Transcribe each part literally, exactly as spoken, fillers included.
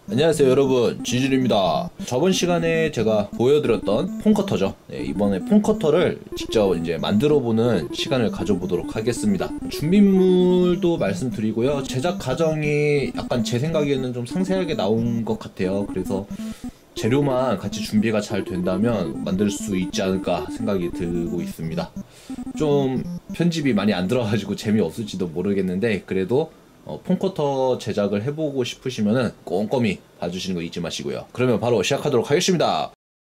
안녕하세요 여러분, 지준입니다. 저번 시간에 제가 보여드렸던 폰커터죠. 네, 이번에 폰커터를 직접 이제 만들어보는 시간을 가져보도록 하겠습니다. 준비물도 말씀드리고요. 제작 과정이 약간 제 생각에는 좀 상세하게 나온 것 같아요. 그래서 재료만 같이 준비가 잘 된다면 만들 수 있지 않을까 생각이 들고 있습니다. 좀 편집이 많이 안 들어가지고 재미없을지도 모르겠는데, 그래도 어, 폰커터 제작을 해보고 싶으시면은 꼼꼼히 봐주시는 거 잊지 마시고요. 그러면 바로 시작하도록 하겠습니다.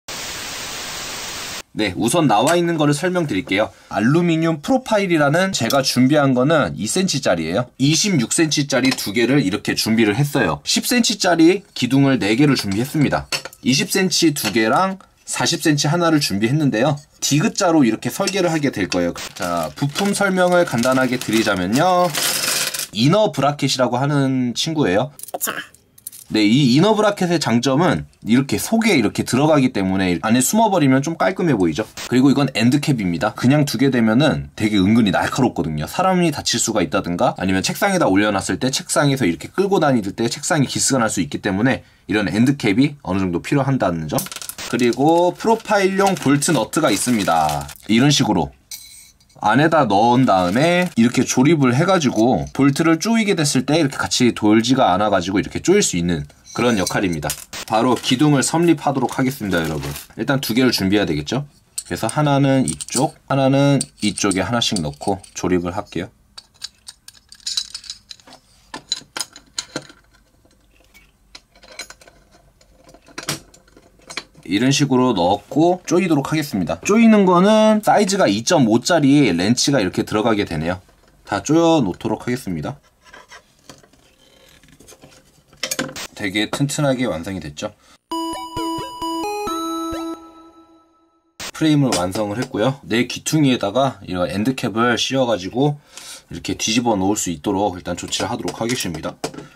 네, 우선 나와 있는 거를 설명드릴게요. 알루미늄 프로파일이라는 제가 준비한 거는 이 센티미터 짜리예요. 이십육 센티미터 짜리 두 개를 이렇게 준비를 했어요. 십 센티미터 짜리 기둥을 네 개를 준비했습니다. 이십 센티미터 두 개랑 사십 센티미터 하나를 준비했는데요. 디귿자로 이렇게 설계를 하게 될 거예요. 자, 부품 설명을 간단하게 드리자면요. 이너 브라켓이라고 하는 친구예요. 네, 이 이너 브라켓의 장점은 이렇게 속에 이렇게 들어가기 때문에 안에 숨어버리면 좀 깔끔해 보이죠. 그리고 이건 엔드캡입니다. 그냥 두게 되면은 되게 은근히 날카롭거든요. 사람이 다칠 수가 있다든가 아니면 책상에다 올려놨을 때 책상에서 이렇게 끌고 다닐 때 책상이 기스가 날 수 있기 때문에 이런 엔드캡이 어느 정도 필요한다는 점. 그리고 프로파일용 볼트 너트가 있습니다. 이런 식으로 안에다 넣은 다음에 이렇게 조립을 해가지고 볼트를 조이게 됐을 때 이렇게 같이 돌지가 않아가지고 이렇게 조일 수 있는 그런 역할입니다. 바로 기둥을 설립하도록 하겠습니다, 여러분. 일단 두 개를 준비해야 되겠죠? 그래서 하나는 이쪽, 하나는 이쪽에 하나씩 넣고 조립을 할게요. 이런 식으로 넣고 조이도록 하겠습니다. 조이는 거는 사이즈가 이 점 오 짜리 렌치가 이렇게 들어가게 되네요. 다 조여 놓도록 하겠습니다. 되게 튼튼하게 완성이 됐죠. 프레임을 완성을 했고요. 내 귀퉁이에다가 이런 엔드캡을 씌워가지고 이렇게 뒤집어 놓을 수 있도록 일단 조치를 하도록 하겠습니다.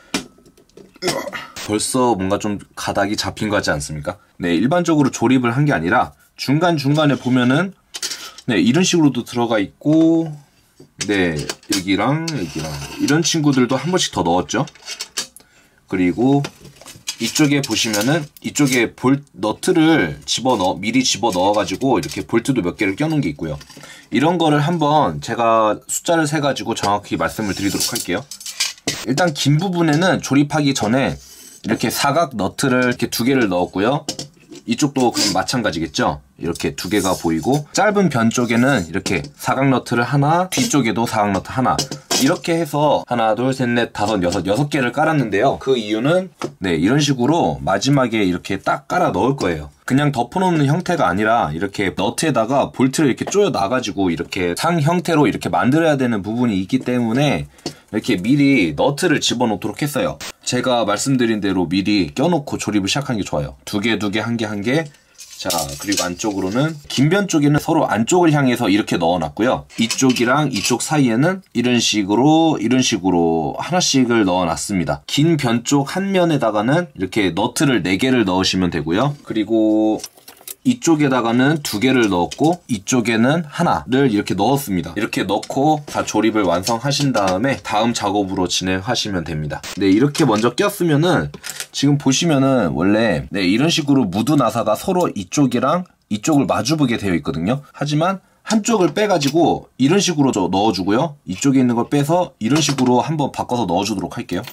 벌써 뭔가 좀 가닥이 잡힌 것 같지 않습니까? 네, 일반적으로 조립을 한 게 아니라 중간중간에 보면은 네, 이런 식으로도 들어가 있고, 네, 여기랑 여기랑 이런 친구들도 한 번씩 더 넣었죠. 그리고 이쪽에 보시면은 이쪽에 볼 너트를 집어넣어 미리 집어넣어 가지고 이렇게 볼트도 몇 개를 껴놓은 게 있고요. 이런 거를 한번 제가 숫자를 세 가지고 정확히 말씀을 드리도록 할게요. 일단 긴 부분에는 조립하기 전에 이렇게 사각 너트를 이렇게 두 개를 넣었고요. 이쪽도 그럼 마찬가지겠죠? 이렇게 두 개가 보이고, 짧은 변 쪽에는 이렇게 사각 너트를 하나, 뒤쪽에도 사각 너트 하나, 이렇게 해서 하나, 둘, 셋, 넷, 다섯, 여섯, 여섯 개를 깔았는데요. 그 이유는 네, 이런 식으로 마지막에 이렇게 딱 깔아 넣을 거예요. 그냥 덮어놓는 형태가 아니라 이렇게 너트에다가 볼트를 이렇게 조여 놔가지고 이렇게 상 형태로 이렇게 만들어야 되는 부분이 있기 때문에 이렇게 미리 너트를 집어넣도록 했어요. 제가 말씀드린 대로 미리 껴놓고 조립을 시작하는 게 좋아요. 두 개, 두 개, 한 개, 한 개. 자, 그리고 안쪽으로는 긴 변 쪽에는 서로 안쪽을 향해서 이렇게 넣어놨고요. 이쪽이랑 이쪽 사이에는 이런 식으로 이런 식으로 하나씩을 넣어놨습니다. 긴 변 쪽 한 면에다가는 이렇게 너트를 네 개를 넣으시면 되고요. 그리고 이쪽에다가는 두 개를 넣었고 이쪽에는 하나를 이렇게 넣었습니다. 이렇게 넣고 다 조립을 완성하신 다음에 다음 작업으로 진행하시면 됩니다. 네, 이렇게 먼저 꼈으면은 지금 보시면은 원래 네, 이런 식으로 무드 나사가 서로 이쪽이랑 이쪽을 마주보게 되어 있거든요. 하지만 한쪽을 빼가지고 이런 식으로 저 넣어주고요. 이쪽에 있는 걸 빼서 이런 식으로 한번 바꿔서 넣어주도록 할게요.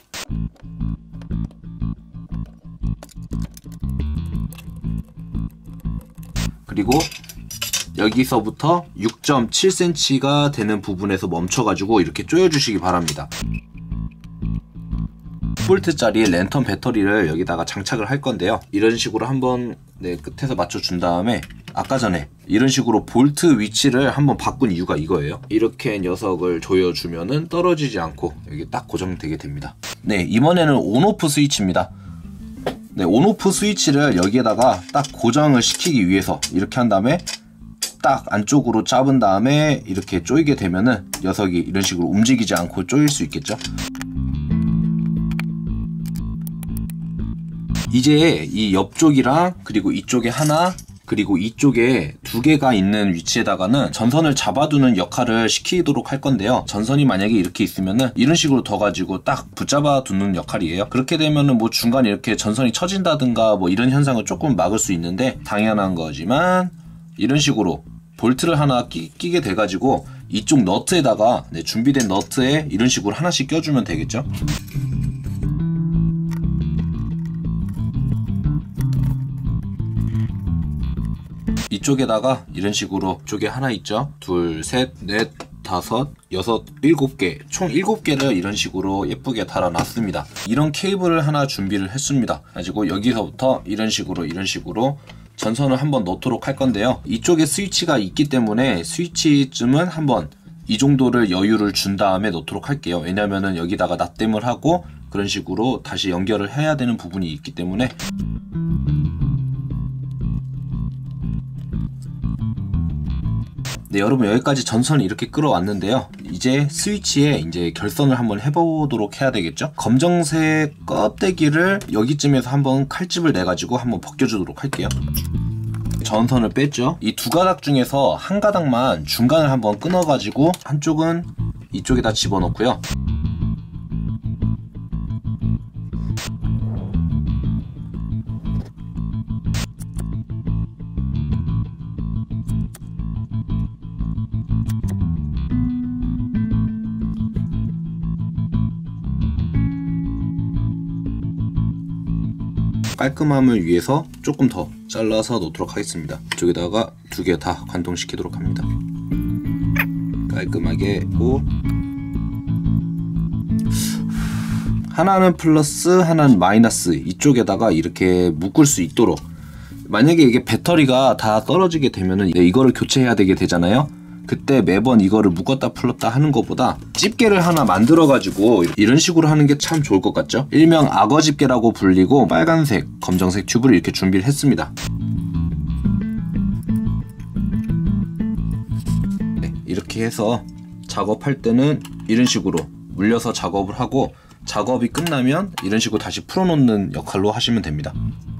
그리고 여기서부터 육 점 칠 센티미터가 되는 부분에서 멈춰가지고 이렇게 조여주시기 바랍니다. 십 볼트짜리 랜턴 배터리를 여기다가 장착을 할 건데요. 이런 식으로 한번 네, 끝에서 맞춰준 다음에 아까 전에 이런 식으로 볼트 위치를 한번 바꾼 이유가 이거예요. 이렇게 녀석을 조여주면은 떨어지지 않고 여기 딱 고정되게 됩니다. 네, 이번에는 온오프 스위치입니다. 네, 온오프 스위치를 여기에다가 딱 고정을 시키기 위해서 이렇게 한 다음에 딱 안쪽으로 잡은 다음에 이렇게 조이게 되면은 녀석이 이런 식으로 움직이지 않고 조일 수 있겠죠. 이제 이 옆쪽이랑 그리고 이쪽에 하나, 그리고 이쪽에 두 개가 있는 위치에다가는 전선을 잡아두는 역할을 시키도록 할 건데요. 전선이 만약에 이렇게 있으면은 이런 식으로 더 가지고 딱 붙잡아 두는 역할이에요. 그렇게 되면은 뭐 중간에 이렇게 전선이 처진다든가 뭐 이런 현상을 조금 막을 수 있는데, 당연한 거지만 이런 식으로 볼트를 하나 끼, 끼게 돼가지고 이쪽 너트에다가 네, 준비된 너트에 이런 식으로 하나씩 껴주면 되겠죠. 이쪽에다가 이런 식으로, 쪽에 하나 있죠. 둘, 셋, 넷, 다섯, 여섯, 일곱 개, 총 일곱 개를 이런 식으로 예쁘게 달아놨습니다. 이런 케이블을 하나 준비를 했습니다. 가지고 여기서부터 이런 식으로 이런 식으로 전선을 한번 넣도록 할 건데요. 이쪽에 스위치가 있기 때문에 스위치쯤은 한번 이 정도를 여유를 준 다음에 넣도록 할게요. 왜냐면은 여기다가 납땜을 하고 그런 식으로 다시 연결을 해야 되는 부분이 있기 때문에. 네, 여러분 여기까지 전선을 이렇게 끌어왔는데요. 이제 스위치에 이제 결선을 한번 해보도록 해야 되겠죠. 검정색 껍데기를 여기쯤에서 한번 칼집을 내가지고 한번 벗겨주도록 할게요. 전선을 뺐죠. 이 두 가닥 중에서 한 가닥만 중간을 한번 끊어가지고 한쪽은 이쪽에다 집어넣고요. 깔끔함을 위해서 조금 더 잘라서 놓도록 하겠습니다. 이쪽에다가 두 개 다 관통시키도록 합니다. 깔끔하게 했고, 하나는 플러스 하나는 마이너스 이쪽에다가 이렇게 묶을 수 있도록. 만약에 이게 배터리가 다 떨어지게 되면은 이거를 교체해야 되게 되잖아요. 그때 매번 이거를 묶었다 풀었다 하는 것보다 집게를 하나 만들어 가지고 이런 식으로 하는 게 참 좋을 것 같죠. 일명 악어 집게라고 불리고, 빨간색, 검정색 튜브를 이렇게 준비를 했습니다. 네, 이렇게 해서 작업할 때는 이런 식으로 물려서 작업을 하고, 작업이 끝나면 이런 식으로 다시 풀어놓는 역할로 하시면 됩니다.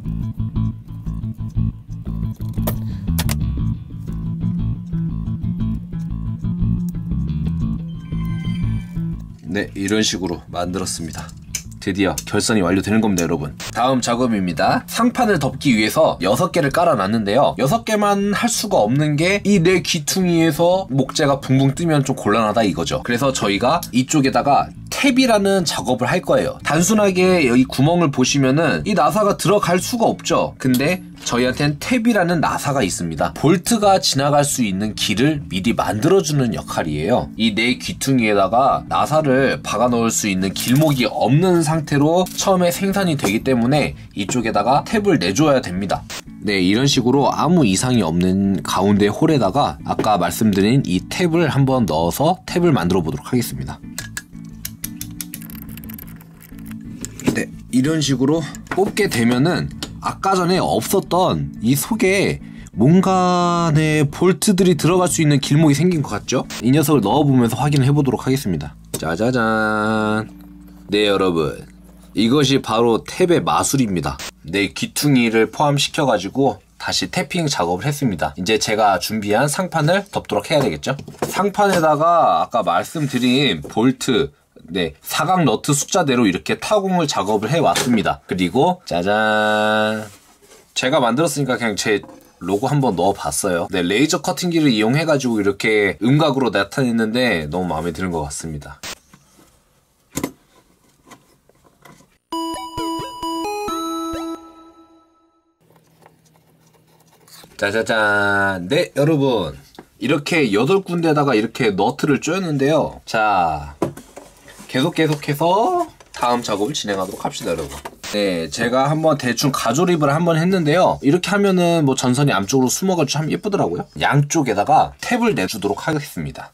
네, 이런 식으로 만들었습니다. 드디어 결선이 완료되는 겁니다, 여러분. 다음 작업입니다. 상판을 덮기 위해서 여섯 개를 깔아놨는데요. 여섯 개만 할 수가 없는 게 이 내 귀퉁이에서 목재가 붕붕 뜨면 좀 곤란하다 이거죠. 그래서 저희가 이쪽에다가 탭이라는 작업을 할 거예요. 단순하게 여기 구멍을 보시면은 이 나사가 들어갈 수가 없죠. 근데 저희한테는 탭이라는 나사가 있습니다. 볼트가 지나갈 수 있는 길을 미리 만들어주는 역할이에요. 이 내 귀퉁이에다가 나사를 박아 넣을 수 있는 길목이 없는 상태로 처음에 생산이 되기 때문에 이쪽에다가 탭을 내줘야 됩니다. 네, 이런 식으로 아무 이상이 없는 가운데 홀에다가 아까 말씀드린 이 탭을 한번 넣어서 탭을 만들어 보도록 하겠습니다. 네, 이런 식으로 뽑게 되면은 아까 전에 없었던 이 속에 뭔가 네 볼트들이 들어갈 수 있는 길목이 생긴 것 같죠? 이 녀석을 넣어보면서 확인을 해보도록 하겠습니다. 짜자잔. 네, 여러분, 이것이 바로 탭의 마술입니다. 네, 귀퉁이를 포함시켜가지고 다시 태핑 작업을 했습니다. 이제 제가 준비한 상판을 덮도록 해야 되겠죠? 상판에다가 아까 말씀드린 볼트, 네, 사각 너트 숫자대로 이렇게 타공을 작업을 해왔습니다. 그리고 짜잔, 제가 만들었으니까 그냥 제 로고 한번 넣어봤어요. 네, 레이저 커팅기를 이용해가지고 이렇게 음각으로 나타냈는데 너무 마음에 드는 것 같습니다. 짜자잔. 네, 여러분, 이렇게 여덟 군데다가 이렇게 너트를 쪼였는데요. 자, 계속 계속해서 다음 작업을 진행하도록 합시다, 여러분. 네, 제가 한번 대충 가조립을 한번 했는데요. 이렇게 하면은 뭐 전선이 안쪽으로 숨어가지고 참 예쁘더라고요. 양쪽에다가 탭을 내주도록 하겠습니다.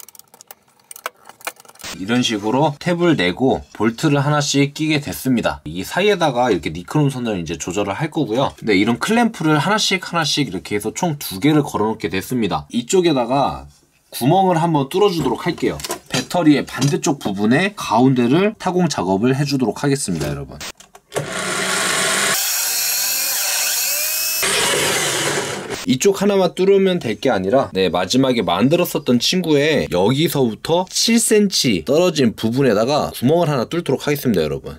이런 식으로 탭을 내고 볼트를 하나씩 끼게 됐습니다. 이 사이에다가 이렇게 니크롬 선을 이제 조절을 할 거고요. 네, 이런 클램프를 하나씩 하나씩 이렇게 해서 총 두 개를 걸어 놓게 됐습니다. 이쪽에다가 구멍을 한번 뚫어주도록 할게요. 배터리의 반대쪽 부분에 가운데를 타공 작업을 해주도록 하겠습니다, 여러분. 이쪽 하나만 뚫으면 될 게 아니라 네, 마지막에 만들었었던 친구의 여기서부터 칠 센티미터 떨어진 부분에다가 구멍을 하나 뚫도록 하겠습니다, 여러분.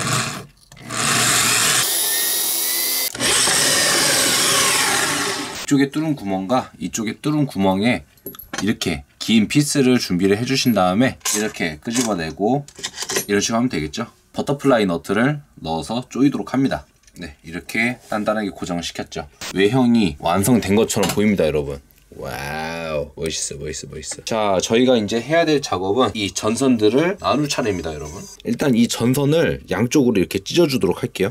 이쪽에 뚫은 구멍과 이쪽에 뚫은 구멍에 이렇게 긴 피스를 준비를 해주신 다음에 이렇게 끄집어내고 이런 식으로 하면 되겠죠. 버터플라이 너트를 넣어서 조이도록 합니다. 네, 이렇게 단단하게 고정을 시켰죠. 외형이 완성된 것처럼 보입니다, 여러분. 와우, 멋있어 멋있어 멋있어. 자, 저희가 이제 해야 될 작업은 이 전선들을 나눌 차례입니다, 여러분. 일단 이 전선을 양쪽으로 이렇게 찢어주도록 할게요.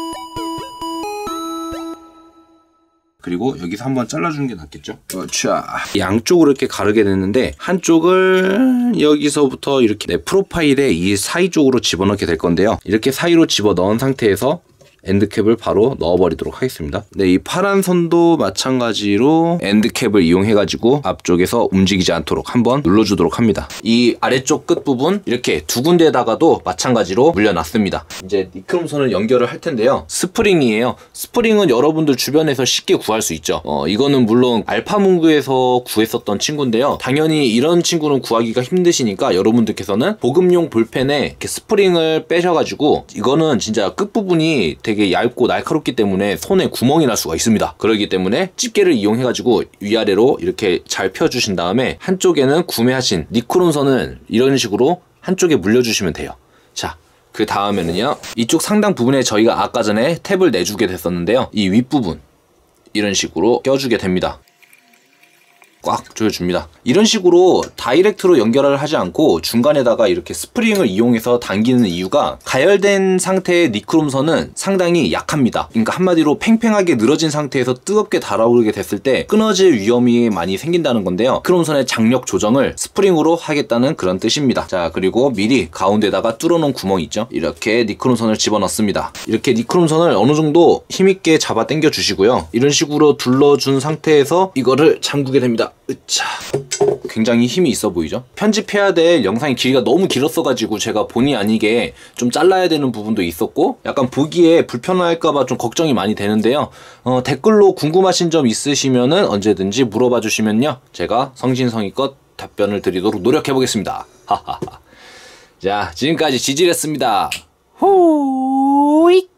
그리고 여기서 한번 잘라주는 게 낫겠죠? 자, 양쪽으로 이렇게 가르게 됐는데 한쪽을 여기서부터 이렇게 내 프로파일에 이 사이 쪽으로 집어넣게 될 건데요. 이렇게 사이로 집어넣은 상태에서 엔드캡을 바로 넣어버리도록 하겠습니다. 네, 이 파란 선도 마찬가지로 엔드캡을 이용해가지고 앞쪽에서 움직이지 않도록 한번 눌러주도록 합니다. 이 아래쪽 끝부분 이렇게 두 군데에다가도 마찬가지로 물려놨습니다. 이제 니크롬선을 연결을 할 텐데요. 스프링이에요. 스프링은 여러분들 주변에서 쉽게 구할 수 있죠. 어, 이거는 물론 알파문구에서 구했었던 친구인데요. 당연히 이런 친구는 구하기가 힘드시니까 여러분들께서는 보급용 볼펜에 이렇게 스프링을 빼셔가지고, 이거는 진짜 끝부분이 되게 되게 얇고 날카롭기 때문에 손에 구멍이 날 수가 있습니다. 그렇기 때문에 집게를 이용해가지고 위아래로 이렇게 잘 펴주신 다음에 한쪽에는 구매하신 니크롬선을 이런 식으로 한쪽에 물려주시면 돼요. 자, 그 다음에는요, 이쪽 상단 부분에 저희가 아까 전에 탭을 내주게 됐었는데요, 이 윗부분 이런 식으로 껴주게 됩니다. 꽉 조여줍니다. 이런 식으로 다이렉트로 연결을 하지 않고 중간에다가 이렇게 스프링을 이용해서 당기는 이유가, 가열된 상태의 니크롬선은 상당히 약합니다. 그러니까 한마디로 팽팽하게 늘어진 상태에서 뜨겁게 달아오르게 됐을 때 끊어질 위험이 많이 생긴다는 건데요. 니크롬선의 장력 조정을 스프링으로 하겠다는 그런 뜻입니다. 자, 그리고 미리 가운데다가 뚫어놓은 구멍 있죠? 이렇게 니크롬선을 집어넣습니다. 이렇게 니크롬선을 어느 정도 힘있게 잡아 당겨 주시고요. 이런 식으로 둘러준 상태에서 이거를 잠그게 됩니다. 으차. 굉장히 힘이 있어 보이죠? 편집해야 될 영상의 길이가 너무 길었어가지고 제가 본의 아니게 좀 잘라야 되는 부분도 있었고, 약간 보기에 불편할까봐 좀 걱정이 많이 되는데요. 어, 댓글로 궁금하신 점 있으시면은 언제든지 물어봐 주시면요, 제가 성신성의껏 답변을 드리도록 노력해 보겠습니다. 하하하. 자, 지금까지 지질했습니다. 호잇.